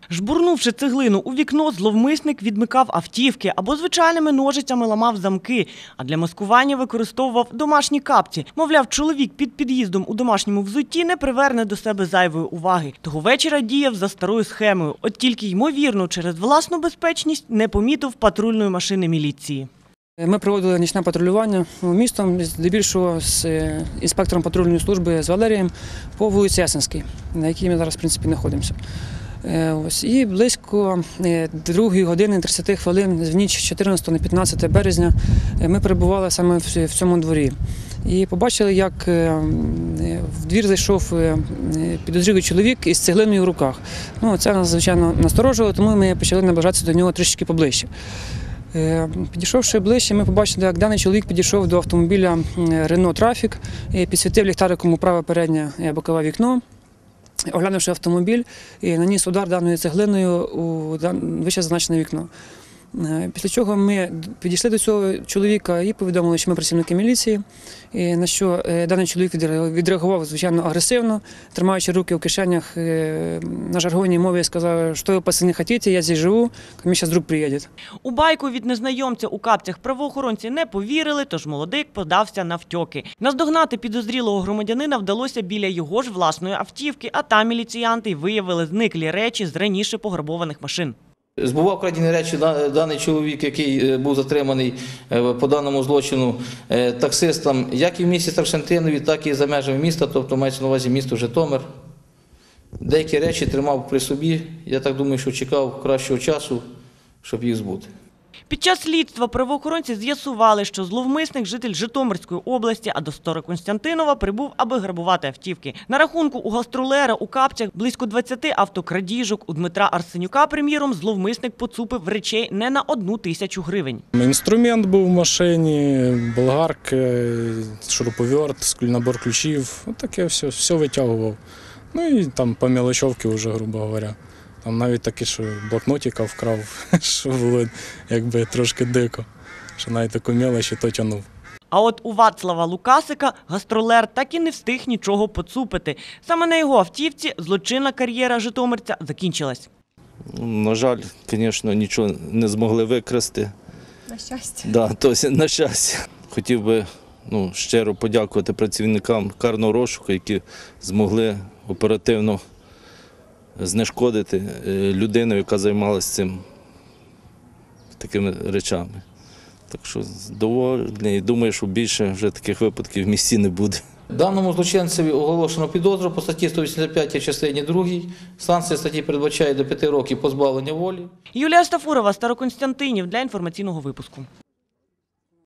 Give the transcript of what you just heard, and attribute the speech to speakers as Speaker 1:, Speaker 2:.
Speaker 1: Жбурнувши цеглину у вікно, зловмисник відмикав автівки або звичайними ножицями ламав замки, а для маскування використовував домашні капці. Мовляв, чоловік під під'їздом у домашньому взутті не приверне до себе зайвої уваги. Того вечора діяв за старою схемою. От тільки, ймовірно, через власну безпечність не помітив патрульної машини міліції.
Speaker 2: Ми проводили нічне патрулювання містом, здебільшого з інспектором патрульної служби з Валерієм по вулиці Ясенській, на якій ми зараз, в принципі, знаходимося. І близько 2 години 30 хвилин в ніч 14 на 15 березня ми перебували саме в цьому дворі. І побачили, як в двір зайшов підозрілий чоловік із цеглиною в руках. Це нас, звичайно, насторожувало, тому ми почали наближатися до нього трішки поближче. Підійшовши ближче, ми побачили, як даний чоловік підійшов до автомобіля Renault Trafic, підсвітив ліхтариком у праве переднє бокове вікно. Оглянувши автомобіль, наніс удар даною цеглиною у вище зазначене вікно. Після чого ми підійшли до цього чоловіка і повідомили, що ми працівники міліції, на що даний чоловік відреагував, звичайно, агресивно, тримаючи руки в кишенях, на жаргонній мові сказав, що ви, пацани, хочете, я здесь живу, мені зараз друг приїде.
Speaker 1: У байку від незнайомця у капцях правоохоронці не повірили, тож молодик подався навтьоки. Наздогнати підозрілого громадянина вдалося біля його ж власної автівки, а там міліціянти виявили зниклі речі з раніше пограбованих машин.
Speaker 3: Збував крадені речі даний чоловік, який був затриманий по даному злочину таксистом, як і в місті Старшентинові, так і за межами міста, тобто мається на увазі місто Житомир. Деякі речі тримав при собі, я так думаю, що чекав кращого часу, щоб їх збути.
Speaker 1: Під час слідства правоохоронці з'ясували, що зловмисник – житель Житомирської області, а до Старокостянтинова прибув, аби грабувати автівки. На рахунку у гастролера у капцях близько 20 автокрадіжок. У Дмитра Арсенюка, приміром, зловмисник поцупив речей не на 1 тисячу гривень.
Speaker 4: Інструмент був в машині, болгарки, шуруповерт, набор ключів. Таке все витягував. І там по мелочовці вже, грубо говоря. Там навіть таке, що блокнотика вкрав, що було якби трошки дико, що навіть таку мелочь і то тягнув.
Speaker 1: А от у Вацлава Лукасика гастролер так і не встиг нічого поцупити. Саме на його автівці злочинна кар'єра житомирця закінчилась.
Speaker 5: На жаль, звісно, нічого не змогли викрасти.
Speaker 6: На щастя.
Speaker 5: На щастя. Хотів би щиро подякувати працівникам карного розшуку, які змогли оперативно знешкодити людину, яка займалася такими речами. Так що задоволений і думаю, що більше вже таких випадків в місті не буде.
Speaker 3: Даному злочинцеві оголошено підозру по статті 185 частині 2. Санкція статті передбачає до 5 років позбавлення волі.
Speaker 1: Юлія Стафурова, Старокостянтинів для інформаційного випуску.